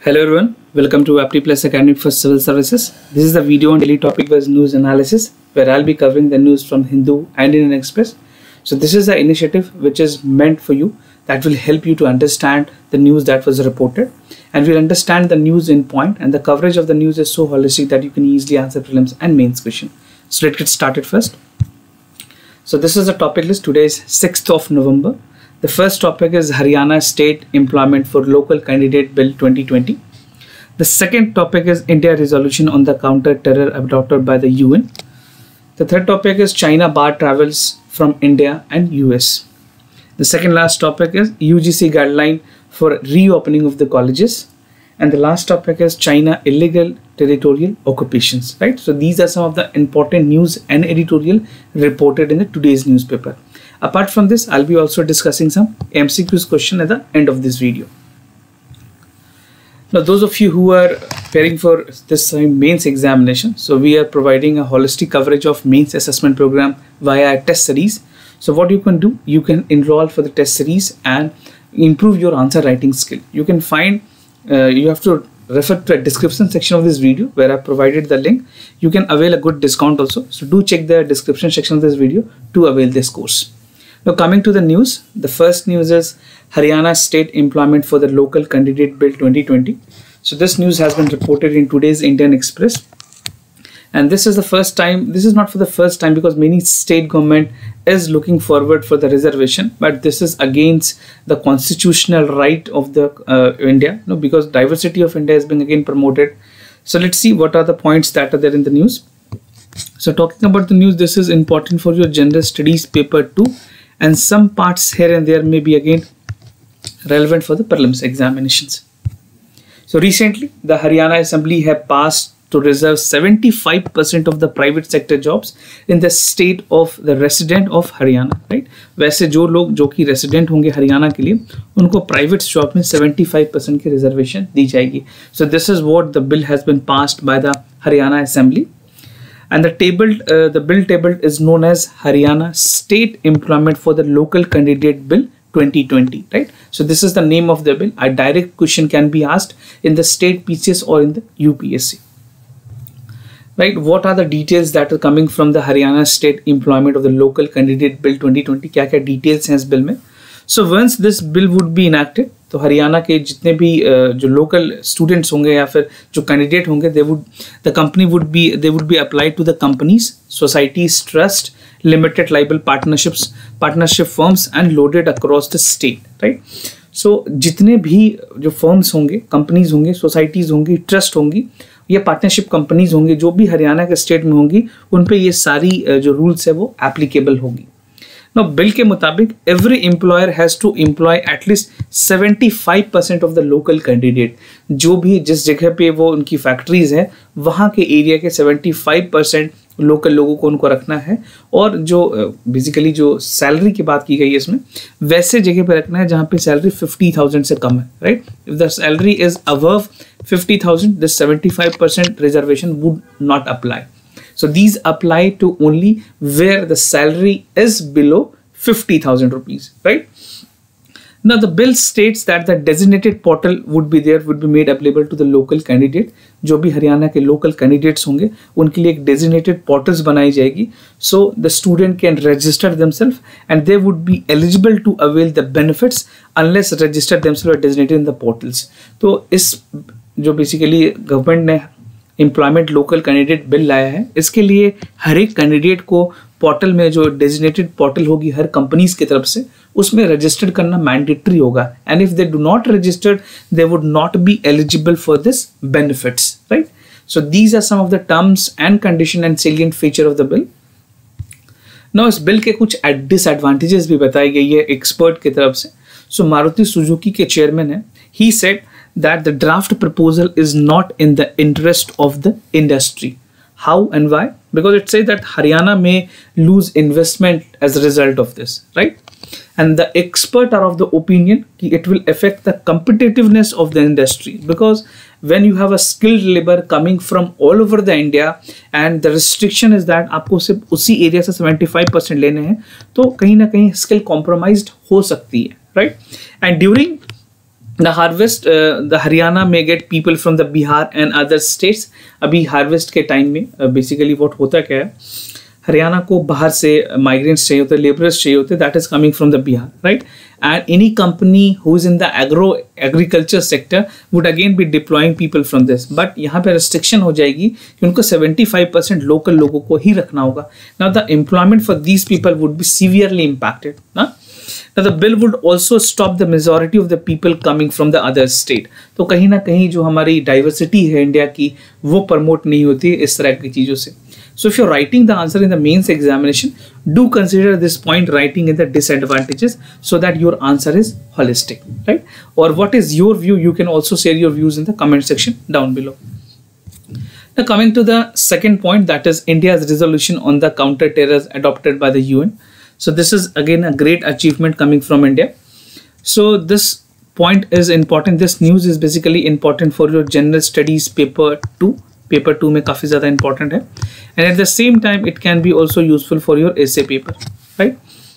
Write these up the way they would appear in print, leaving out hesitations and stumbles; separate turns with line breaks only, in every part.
Hello everyone, welcome to Apti Plus Academy for Civil Services. This is the video on daily topic-wise news analysis where I'll be covering the news from Hindu and Indian Express. So this is the initiative which is meant for you that will help you to understand the news that was reported, and we'll understand the news in point, and the coverage of the news is so holistic that you can easily answer prelims and mains question. So let's get started first. So this is the topic list. Today is 6th of November. The first topic is Haryana State Employment for Local Candidate Bill 2020. The second topic is India resolution on the counter-terror adopted by the UN. The third topic is China bar travels from India and US. The second last topic is UGC guideline for reopening of the colleges. And the last topic is China illegal territorial occupations, right? So these are some of the important news and editorial reported in the today's newspaper. Apart from this, I'll be also discussing some MCQs question at the end of this video. Now, those of you who are preparing for this mains examination, so we are providing a holistic coverage of mains assessment program via a test series. So what you can do, you can enroll for the test series and improve your answer writing skill. You can find, you have to refer to the description section of this video where I provided the link. You can avail a good discount also. So do check the description section of this video to avail this course. Now coming to the news, the first news is Haryana State Employment for the Local Candidate Bill 2020. So this news has been reported in today's Indian Express. And this is the first time, this is not for the first time because many state government is looking forward for the reservation, but this is against the constitutional right of the India, because diversity of India is being again promoted. So let's see what are the points that are there in the news. So talking about the news, this is important for your general studies paper 2. And some parts here and there may be again relevant for the prelims examinations. So recently, the Haryana Assembly have passed to reserve 75% of the private sector jobs in the state of the resident of Haryana, right? वैसे जो लोग जो कि resident होंगे हरियाणा के लिए, उनको private job में 75% की reservation दी जाएगी. So this is what the bill has been passed by the Haryana Assembly. And the bill tabled is known as Haryana State Employment for the Local Candidate Bill 2020, right? So this is the name of the bill. A direct question can be asked in the state PCS or in the UPSC. Right? What are the details that are coming from the Haryana State Employment of the Local Candidate Bill 2020? क्या-क्या details हैं इस bill में? So once this bill would be enacted, तो हरियाणा के जितने भी जो local students होंगे या फिर जो कैंडिडेट होंगे, the company would be applied to the companies, societies, trust, limited liable partnership firms and loaded across the state, right? So जितने भी जो firms होंगे, companies होंगे, societies होंगी, trust होंगी या पार्टनरशिप कंपनीज होंगी, जो भी हरियाणा के स्टेट में होंगी, उन पे ये सारी जो रूल्स है वो एप्लीकेबल होगी. Now, बिल के मुताबिक every employer has to employ at least 75% of the local candidate. जो भी जिस जगह पे वो उनकी फैक्ट्रीज हैं, वहाँ के एरिया के 75% लोकल लोगों को उनको रखना है, और जो बेसिकली जो सैलरी की बात की गई है इसमें, वैसे जगह पे रखना है जहाँ पे सैलरी 50,000 से कम है, right? If the salary is above 50,000, this 75% reservation would not apply. So these apply to only where the salary is below 50,000 rupees, right? Now the bill states that the designated portal would be made available to the local candidate. जो भी हरियाणा के local candidates होंगे, उनके लिए एक designated portals बनाई जाएगी. So the student can register themselves and they would be eligible to avail the benefits unless register themselves or designated in the portals. तो इस जो basically government ने एम्प्लॉयमेंट लोकल कैंडिडेट बिल लाया है, इसके लिए हर एक कैंडिडेट को पोर्टल में जो डेजिग्नेटेड पोर्टल होगी हर कंपनीज की तरफ से, उसमें रजिस्टर्ड करना मैंडेटरी होगा. And if they do not registered, they would not be eligible for this benefits, right? So these are some of the terms and condition and salient feature of the bill. Now इस bill के कुछ disadvantages भी बताई गई है expert की तरफ से. सो मारुति सुजुकी के चेयरमैन है, he said that the draft proposal is not in the interest of the industry. How and why? Because it says that Haryana may lose investment as a result of this, right? And the experts are of the opinion that it will affect the competitiveness of the industry, because when you have a skilled labor coming from all over the India and the restriction is that आपको सिर्फ उसी area से 75% लेने हैं, तो कहीं ना कहीं skill compromised हो सकती है, right? And during The harvest, the Haryana may get people from the Bihar and other states. अभी harvest के time में basically what होता क्या है, हरियाणा को बाहर से migrants चाहिए होते, laborers चाहिए होते, that is coming from the Bihar, right? And any company who is in the agriculture sector would again be deploying people from this. But यहाँ पे restriction हो जाएगी कि उनको 75% local लोगों को ही रखना होगा. Now the employment for these people would be severely impacted. ना? Now the bill would also stop the majority of the people coming from the other state. तो कहीं ना कहीं जो हमारी diversity है इंडिया की वो promote नहीं होती इस तरह की चीज़ों से. So if you're writing the answer in the mains examination, do consider this point writing in the disadvantages so that your answer is holistic, right? Or what is your view? You can also share your views in the comment section down below. Now coming to the second point, that is India's resolution on the counter-terror adopted by the UN. So this is again a great achievement coming from India. So this point is important. This news is basically important for your general studies paper 2. Paper 2 में काफ़ी ज़्यादा important है, and at the same time it can be also useful for your essay paper, right?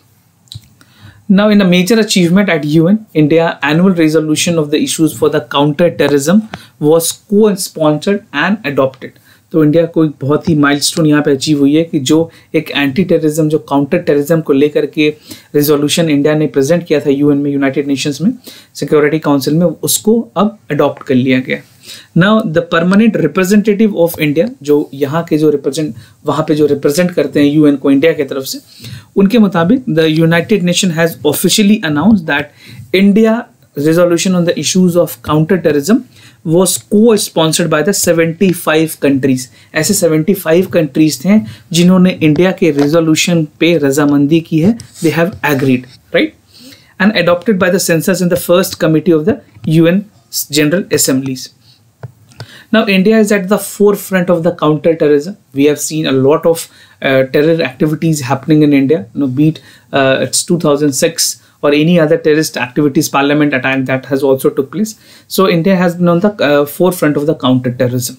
Now in a major achievement at UN, India annual resolution of the issues for the counter terrorism was co-sponsored and adopted. तो India को एक बहुत ही milestone यहाँ पे achieve हुई है कि जो एक एंटी टेररिज्म, जो काउंटर टेररिज्म को लेकर के रेजोल्यूशन इंडिया ने प्रेजेंट किया था यूएन में, यूनाइटेड नेशंस में, सिक्योरिटी काउंसिल में, उसको अब अडॉप्ट कर लिया गया. Now the permanent representative of India, जो यहाँ के जो वहाँ पे जो रिप्रेजेंट करते हैं यूएन को इंडिया की तरफ से, उनके मुताबिक the United Nation has officially announce that India resolution on the issues of counter-terrorism was co-sponsored by the 75 countries. ऐसे 75 countries थे जिन्होंने इंडिया के resolution पे रजामंदी की है. They have agreed, right? And adopted by the census in the first committee of the UN General Assemblies. Now India is at the forefront of the counter-terrorism. We have seen a lot of terror activities happening in India. You know, be it it's 2006 or any other terrorist activities, parliament attack that has also took place. So India has been on the forefront of the counter-terrorism.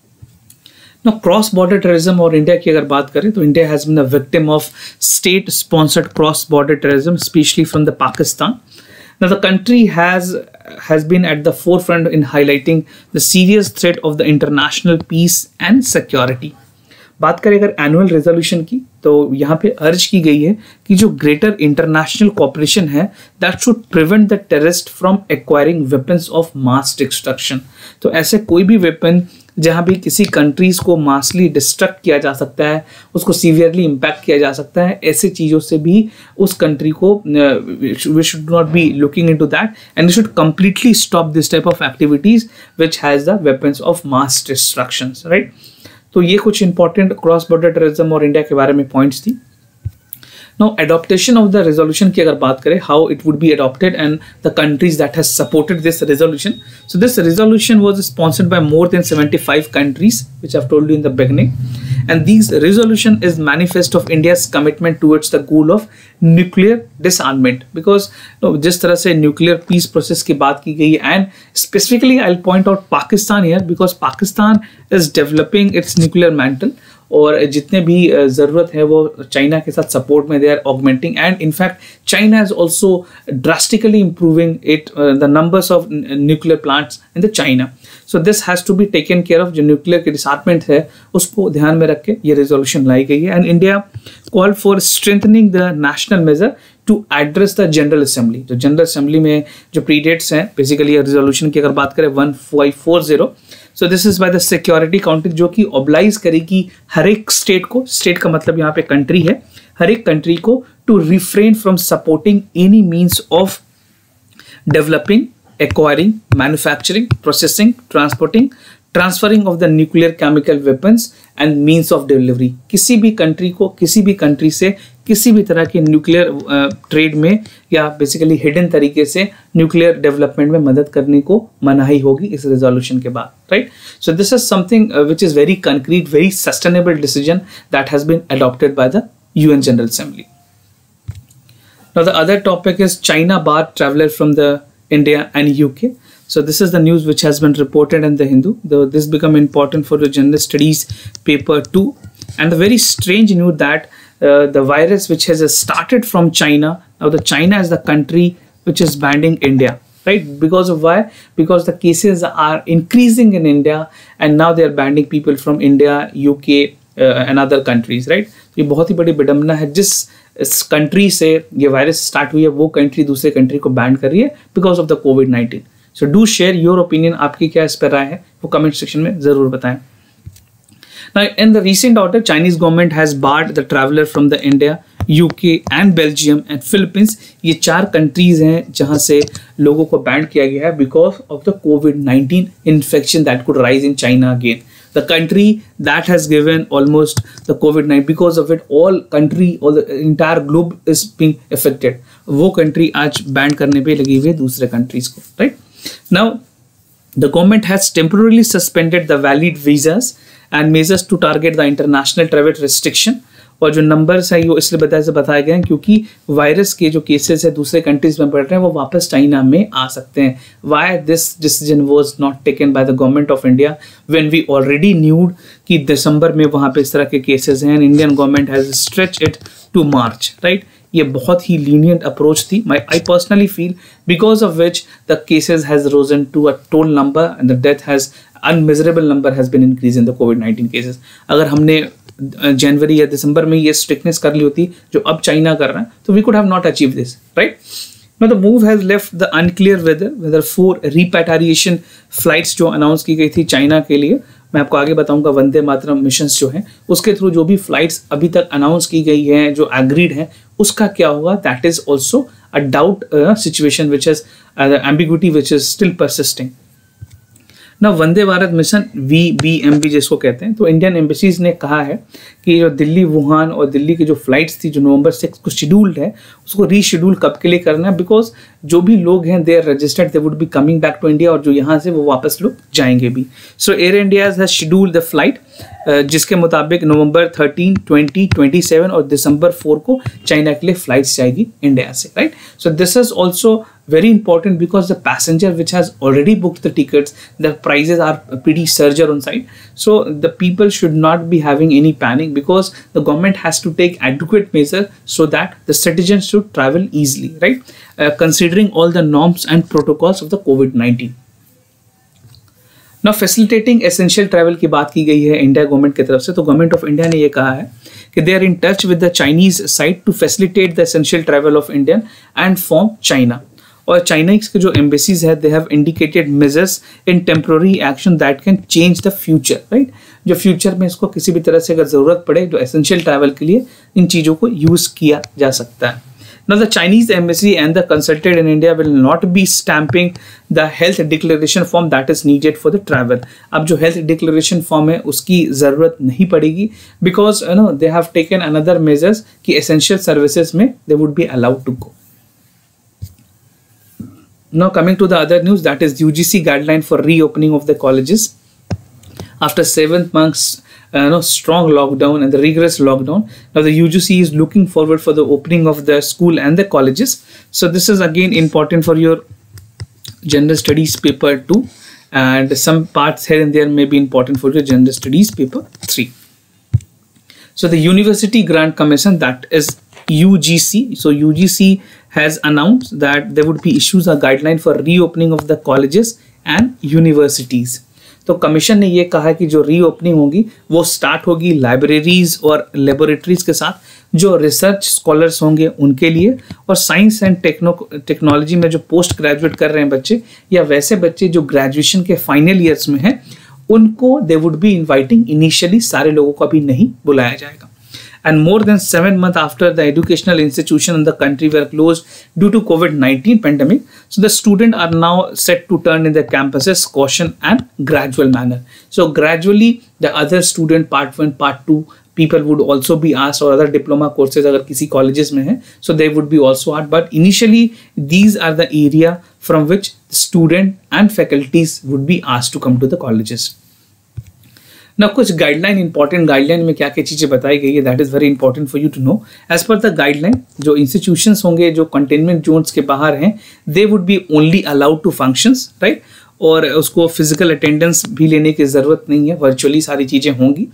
Now cross-border terrorism और India की अगर बात करें तो India has been a victim of state-sponsored cross-border terrorism, especially from the Pakistan. Now the country has been at the forefront in highlighting the serious threat of the international peace and security. बात करें अगर annual resolution की, तो यहाँ पे अर्ज की गई है कि जो ग्रेटर इंटरनेशनल कोऑपरेशन है that should prevent the terrorist from acquiring weapons of mass destruction. तो ऐसे कोई भी वेपन जहाँ भी किसी कंट्रीज को मासली डिस्ट्रक्ट किया जा सकता है, उसको सीवियरली इम्पैक्ट किया जा सकता है, ऐसे चीज़ों से भी उस कंट्री को we should not be looking into that and we should completely stop this type of activities which has the weapons of mass destruction, right? तो ये कुछ इंपॉर्टेंट क्रॉस बॉर्डर टेररिज्म और इंडिया के बारे में पॉइंट्स थी. Now adoption of the resolution की अगर बात करें, how it would be adopted and the countries that has supported this resolution. So this resolution was sponsored by more than 75 countries, which I've told you in the beginning. And this resolution is manifest of India's commitment towards the goal of nuclear disarmament. Because जिस तरह से nuclear peace process की बात की गई है, and specifically I'll point out Pakistan here because Pakistan is developing its nuclear mantle. और जितने भी ज़रूरत है वो चाइना के साथ सपोर्ट में they are augmenting, and in fact China is also drastically improving it the numbers of nuclear plants in the China. So this has to be taken care of. जो न्यूक्लियर के डिसार्टमेंट है उसको ध्यान में रख के ये रेजोल्यूशन लाई गई है. And India called for strengthening the national measure to address the General Assembly. जो जनरल असेंबली में जो प्रीडेट्स हैं बेसिकली रेजोल्यूशन की अगर बात करें 1540. So this is by the Security Council, जो कि ऑब्लाइज करेगी हर एक स्टेट को, स्टेट का मतलब यहाँ पे कंट्री है, हर एक कंट्री को to refrain from supporting any means of developing, acquiring, manufacturing, processing, transporting, transferring of the nuclear chemical weapons and means of delivery. किसी भी कंट्री को किसी भी कंट्री से किसी भी तरह के न्यूक्लियर ट्रेड में या बेसिकली हिडन तरीके से न्यूक्लियर डेवलपमेंट में मदद करने को मनाही होगी इस रेजोल्यूशन के बाद, right? So this is something which is very concrete, very sustainable decision that has been adopted by the UN general assembly. Now the other topic is China barred traveller from the India and UK. So this is the news which has been reported in the Hindu. This become important for the general studies paper 2. And the very strange news that the virus which has started from China, now the China is the country which is banning India. right? Because of why? Because the cases are increasing in India and now they are banning people from India, UK and other countries, right? ये बहुत ही बड़ी विडंबना है, जिस country से ये virus start हुई है वो कंट्री दूसरे कंट्री को बैन कर रही है बिकॉज ऑफ द कोविड-19. So do share your opinion, आपकी क्या इस पर राय है वो कमेंट सेक्शन में जरूर बताएं. Now, in the recent order, Chinese government has barred the traveler from the India, UK and Belgium and Philippines. ये 4 countries हैं जहाँ से लोगों को बैन किया गया है because of the COVID-19 infection that could rise in China again. The country that has given almost the COVID-19, because of it, all the entire globe is being affected. वो country आज ban करने पे लगी हुई है दूसरे countries को, right? Now, the government has temporarily suspended the valid visas and measures to target the international travel restriction. और जो नंबर्स है ये इसलिए बताया गया है क्योंकि वायरस के जो केसेस है दूसरे कंट्रीज में बढ़ रहे हैं वो वापस चाइना में आ सकते हैं. Why this decision was not taken by the government of India when we already knew कि दिसंबर में वहाँ पे इस तरह के केसेस हैं. Indian government has stretch it to March, right? ये बहुत ही लीनियंट अप्रोच थी. I personally feel because of which the cases has risen to a toll number and the death has unmeasurable number has been increase in the कोविड-19 cases. अगर हमने जनवरी या दिसंबर में ये स्ट्रिक्टनेस कर ली होती जो अब चाइना कर रहा है तो we could have not achieve this, right? Now the move has left the unclear whether 4 repatriation flights जो अनाउंस की गई थी चाइना के लिए, मैं आपको आगे बताऊंगा, वंदे मातरम मिशंस जो हैं उसके थ्रू जो भी फ्लाइट्स अभी तक अनाउंस की गई हैं जो एग्रीड हैं उसका क्या होगा, that is also a doubt situation which is ambiguity which is still persisting. ना वंदे भारत मिशन VBMB जिसको कहते हैं, तो इंडियन एम्बेसीज ने कहा है कि जो दिल्ली वुहान और दिल्ली की जो फ्लाइट्स थी जो नवंबर 6 को शेड्यूल्ड है उसको रीशेड्यूल कब के लिए करना है, बिकॉज जो भी लोग हैं they are registered, they would be coming back to India और जो यहाँ से वो वापस लोग जाएंगे भी. So Air India has scheduled the flight जिसके मुताबिक नवंबर 13, 20, 27 और दिसंबर 4 को चाइना के लिए फ्लाइट्स जाएगी इंडिया से, right? So this is also very important because the passenger which has already booked the tickets, the prices are pretty surger on site. So the people should not be having any panic because the government has to take adequate measures so that the citizens should travel easily, right? Considering all the norms and protocols of the COVID-19. Now facilitating essential travel की बात की गई है India government की तरफ से, तो government of India ने ये कहा है कि they are in touch with the Chinese side to facilitate the essential travel of Indian and from China. और चाइनीज के जो एम्बेसीज है they have indicated measures in temporary action that can change the future, right? जो future में इसको किसी भी तरह से अगर ज़रूरत पड़े जो एसेंशियल ट्रैवल के लिए इन चीज़ों को यूज़ किया जा सकता है. Now the Chinese embassy and the consulate in India will not be stamping the health declaration form that is needed for the travel. अब जो health declaration form है उसकी ज़रूरत नहीं पड़ेगी because they have taken another measures कि essential services में they would be allowed to go. Now coming to the other news, that is UGC guideline for reopening of the colleges after 7 months strong lockdown and the rigorous lockdown. Now the UGC is looking forward for the opening of the school and the colleges. So this is again important for your general studies paper 2 and some parts here and there may be important for your general studies paper 3. So the University Grant Commission, that is UGC. So UGC has announced that there would be issues a guideline for reopening of the colleges and universities. तो commission ने ये कहा कि जो reopening होगी वो start होगी libraries और लेबोरेटरीज के साथ, जो रिसर्च स्कॉलर्स होंगे उनके लिए, और साइंस एंड टेक्नोलॉजी में जो पोस्ट ग्रेजुएट कर रहे हैं बच्चे या वैसे बच्चे जो ग्रेजुएशन के फाइनल ईयर्स में हैं उनको they would be inviting. Initially सारे लोगों को अभी नहीं बुलाया जाएगा. And more than 7 months after the educational institution in the country were closed due to COVID-19 pandemic, so the students are now set to turn in their campuses caution and gradual manner. So gradually the other student part 1, part 2 people would also be asked, or other diploma courses अगर किसी colleges में हैं, so they would be also asked. But initially these are the area from which the student and faculties would be asked to come to the colleges. ना कुछ guideline, important guideline में क्या क्या चीज़ें बताई गई है, that is very important for you to know. As per the guideline जो इंस्टीट्यूशंस होंगे जो कंटेनमेंट जोन्स के बाहर हैं they would be only allowed to functions, right? और उसको फिजिकल अटेंडेंस भी लेने की ज़रूरत नहीं है, वर्चुअली सारी चीज़ें होंगी.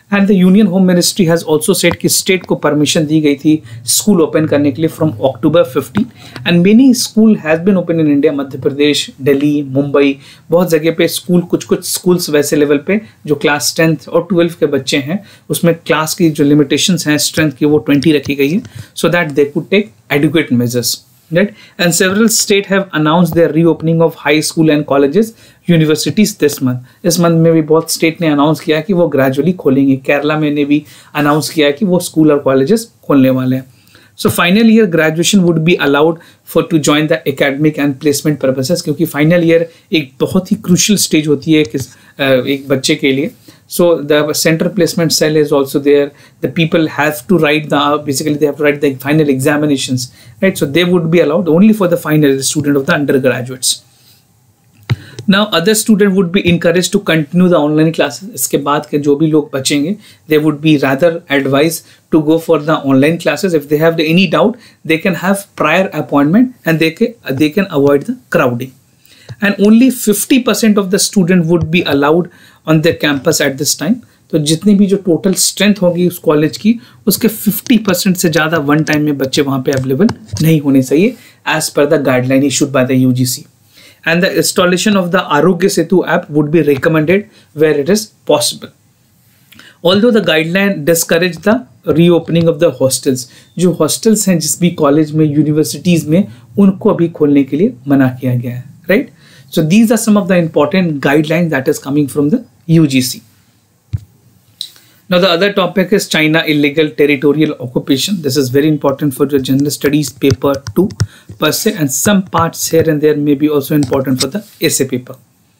And the union home ministry has also said कि स्टेट को परमिशन दी गई थी स्कूल ओपन करने के लिए from October 15 and many school has been open in India, Madhya Pradesh, Delhi, Mumbai, बहुत जगह पे स्कूल, कुछ स्कूल्स वैसे लेवल पे जो क्लास 10th और 12th के बच्चे हैं उसमें क्लास की जो लिमिटेशंस हैं स्ट्रेंथ की वो 20 रखी गई है, so that they could take educate measures, right? And several states have announced their reopening of high school and colleges, universities this month. इस मंथ में भी बहुत स्टेट ने अनाउंस किया कि वो ग्रेजुअली खोलेंगे. केरला में ने भी अनाउंस किया कि वो स्कूल और कॉलेजेस खोलने वाले हैं. So final year graduation would be allowed for to join the academic and placement purposes, क्योंकि final year एक बहुत ही crucial stage होती है एक बच्चे के लिए. So the center placement cell is also there. The people have to write basically they have to write the final examinations, right? So they would be allowed only for the final student of the undergraduates. Now other student would be encouraged to continue the online classes. इसके बाद के जो भी लोग बचेंगे they would be rather advised to go for the online classes. If they have any doubt, they can have prior appointment and they can avoid the crowding. And only 50% of the student would be allowed on their campus at this time. तो जितनी भी जो total strength होगी उस college की उसके 50% से ज़्यादा वन टाइम में बच्चे वहाँ पे अवेलेबल नहीं होने चाहिए as per the guideline issued by the UGC. And the installation of the Arogya Setu app would be recommended where it is possible. Although the guideline discourage the reopening of the hostels, जो hostels हैं जिस भी college में universities में उनको अभी खोलने के लिए मना किया गया है, right? So these are some of the important guidelines that is coming from the UGC. Now the other topic is China illegal territorial occupation. This is very important for the general studies paper 2 per se, and some parts here and there may be also important for the essay paper.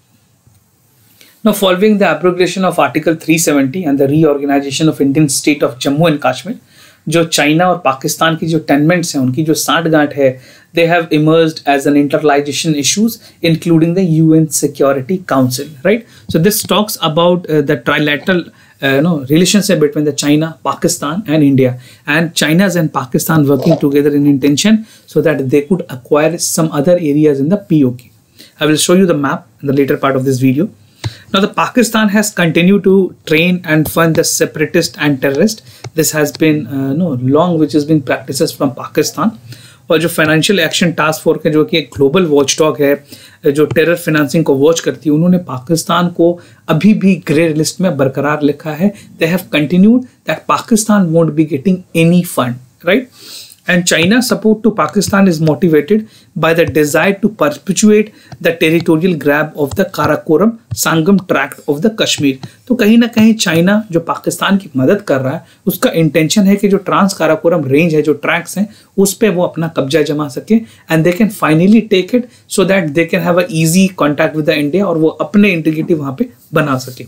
Now following the abrogation of Article 370 and the reorganization of Indian state of Jammu and Kashmir, जो China और पाकिस्तान की जो टेनमेंट्स हैं उनकी जो सांठगांठ है, they have emerged as an interrelation issues including the UN Security Council, right? So this talks about the trilateral relationship between the China, Pakistan and India, and China and Pakistan working together in intention so that they could acquire some other areas in the POK. I will show you the map in the later part of this video. Now the Pakistan has continued to train and fund the separatist and terrorist. This has been long which has been practices from Pakistan. और जो financial action task force है जो कि एक global watchdog है जो terror financing को watch करती है, उन्होंने पाकिस्तान को अभी भी ग्रे लिस्ट में बरकरार लिखा है. They have continued that Pakistan won't be getting any fund, right? And China support to Pakistan is motivated by the desire to perpetuate the territorial grab of the Karakoram Sangam tract of the Kashmir. तो कहीं ना कहीं China जो पाकिस्तान की मदद कर रहा है उसका इंटेंशन है कि जो ट्रांस काराकोरम रेंज है, जो ट्रैक्स हैं, उस पे वो अपना कब्जा जमा सके and they can finally take it so that they can have a easy contact with the India और वो अपने इंटीग्रिटी वहाँ पे बना सके.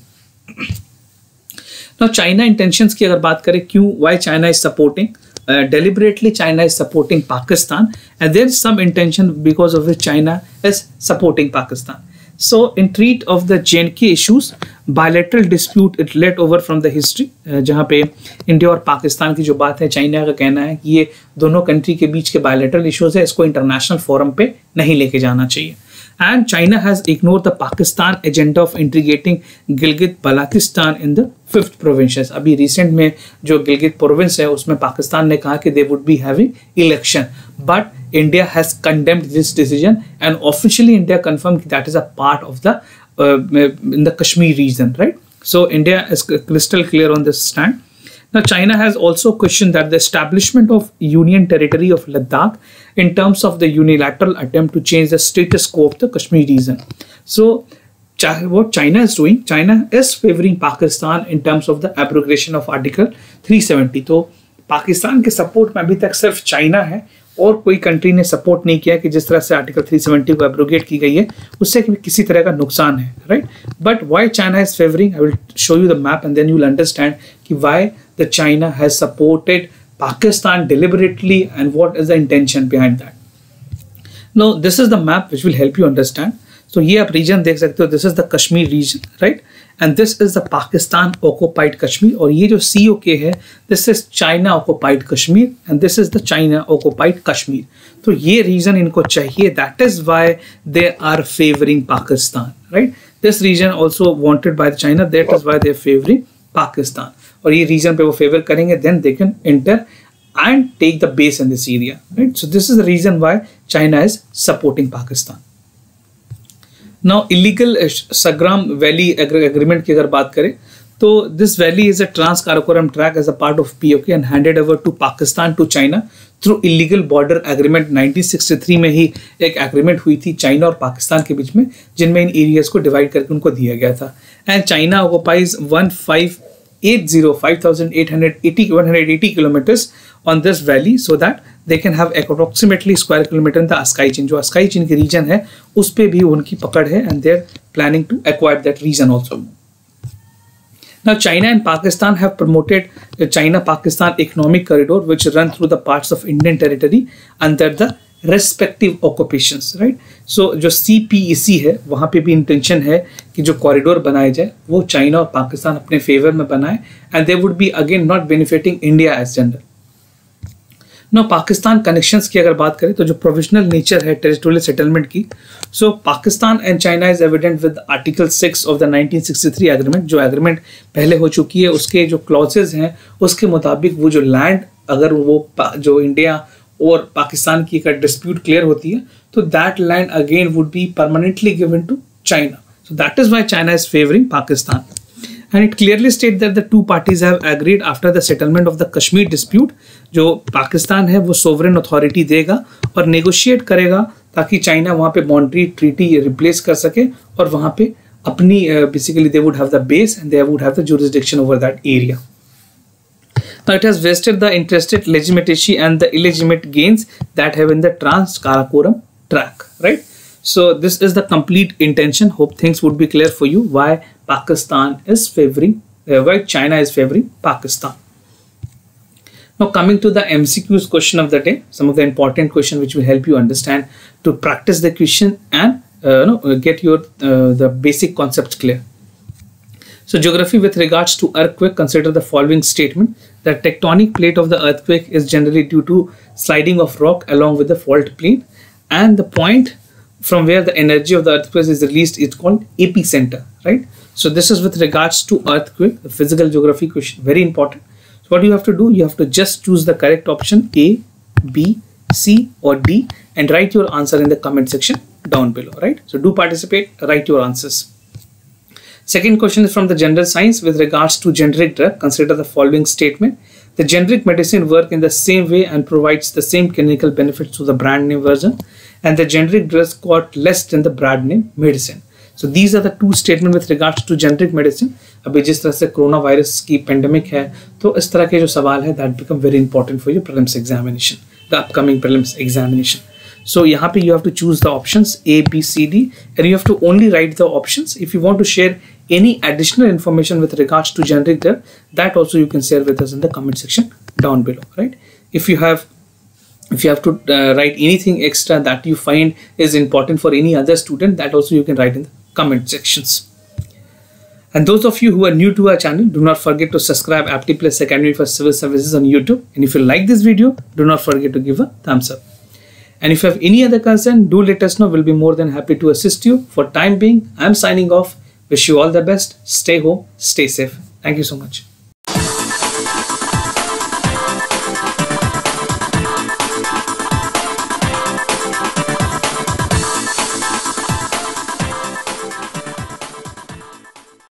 Now China intentions की अगर बात करें, क्यों, why China is supporting deliberately China is supporting Pakistan, and there is some intention because of which China is supporting Pakistan. So in treat of the JNK issues, bilateral dispute it led over from the history, जहाँ पे India और पाकिस्तान की जो बात है, China का कहना है कि ये दोनों कंट्री के बीच के बायलैटरल इश्यूज है, इसको इंटरनेशनल फोरम पे नहीं लेके जाना चाहिए. And China has ignored the Pakistan agenda of integrating Gilgit-Baltistan in the 5th provinces. अभी recent में जो गिलगित प्रोविंस है उसमें पाकिस्तान ने कहा कि they would be having election, but India has condemned this decision and officially India confirmed that is a part of the in the Kashmir region, right? So India is crystal clear on this stand. Now, China has also questioned that the establishment of Union Territory of Ladakh in terms of the unilateral attempt to change the status quo of the Kashmir region. So, what China is doing, China is favoring Pakistan in terms of the abrogation of Article 370. तो पाकिस्तान के support में अभी तक सिर्फ China है और कोई country ने सपोर्ट नहीं किया कि जिस तरह से आर्टिकल 370 को एब्रोगेट की गई है उससे किसी तरह का नुकसान है, right? But why China is favouring, I will show you the map and then you will understand कि why the China has supported Pakistan deliberately and what is the intention behind that. No, this is the map which will help you understand. तो ये आप region देख सकते हो, this is the Kashmir region, right? And this is the Pakistan occupied Kashmir, और ये जो COK है this is China occupied Kashmir and this is the China occupied Kashmir. तो ये रीजन इनको चाहिए, that is why they are favouring Pakistan, right? This region also wanted by China, that is why they are favouring Pakistan. और ये region पे वो favour करेंगे, then they can enter and take the base in this area, right? So this is the reason why China is supporting Pakistan. Now illegal Sagram Valley agreement की अगर बात करें तो this valley is a Trans-Karakoram track as a part of POK and handed over to Pakistan to China through illegal border agreement. 1963 में ही एक agreement हुई थी China और पाकिस्तान के बीच में, जिनमें इन एरियाज को डिवाइड करके उनको दिया गया था. And China occupies 180 kilometers on this valley so that they can have approximately square kilometer in the Askai Chin. जो Askai Chin की region है उस पे भी उनकी पकड़ है and they're planning to acquire that region also. Now China and Pakistan have promoted the China-Pakistan economic corridor which run through the parts of Indian territory under the respective occupations, right? So जो CPEC है वहाँ पे भी intention है कि जो corridor बनाए जाए वो चाइना और पाकिस्तान अपने फेवर में बनाए and they would be again not benefiting India as general. Now Pakistan connections की अगर बात करें तो जो प्रोविजनल नेचर है टेरिटोरियल सेटलमेंट की, so Pakistan and China is evident with article 6 of the 1963 agreement. जो एग्रीमेंट पहले हो चुकी है उसके जो क्लॉजेज हैं उसके मुताबिक वो जो लैंड अगर वो जो इंडिया और पाकिस्तान की अगर डिस्प्यूट क्लियर होती है तो that land again would be permanently given to China. So that is why China is favouring Pakistan. And it clearly states that the two parties have agreed after the settlement of the Kashmir dispute. जो पाकिस्तान है वो sovereign authority देगा और negotiate करेगा ताकि China वहाँ पे boundary treaty replace कर सके और वहाँ पे अपनी basically they would have the base and they would have the jurisdiction over that area. Now it has vested the interested legitimacy and the illegitimate gains that have in the Trans-Karakoram track, right? So this is the complete intention. Hope things would be clear for you why Pakistan is favoring, why China is favoring Pakistan. Now coming to the MCQs question of the day, some of the important questions which will help you understand to practice the question and get your the basic concepts clear. So geography with regards to earthquake, consider the following statement. The tectonic plate of the earthquake is generally due to sliding of rock along with the fault plane, and the point from where the energy of the earthquake is released is called epicenter, right? So this is with regards to earthquake, the physical geography question, very important. So what you have to do, you have to just choose the correct option A, B, C or D and write your answer in the comment section down below, right? So do participate, write your answers. Second question is from the general science with regards to generic drug. Consider the following statement. The generic medicine work in the same way and provides the same clinical benefits to the brand name version, and the generic drugs cost less than the brand name medicine. So these are the two statements with regards to generic medicine. अभी जिस तरह से corona virus की pandemic है तो इस तरह के जो सवाल है that become very important for your prelims examination, the upcoming prelims examination. So यहाँ पे you have to choose the options A, B, C, D and you have to only write the options. If you want to share any additional information with regards to generic drug, that also you can share with us in the comment section down below, right? If you have to write anything extra that you find is important for any other student, that also you can write in the comment sections. And those of you who are new to our channel, do not forget to subscribe Aptly Plus Academy for Civil Services on YouTube. And if you like this video, do not forget to give a thumbs up. And if you have any other concern, do let us know. We'll be more than happy to assist you. For time being, I'm signing off. Wish you all the best. Stay home, stay safe. Thank you so much.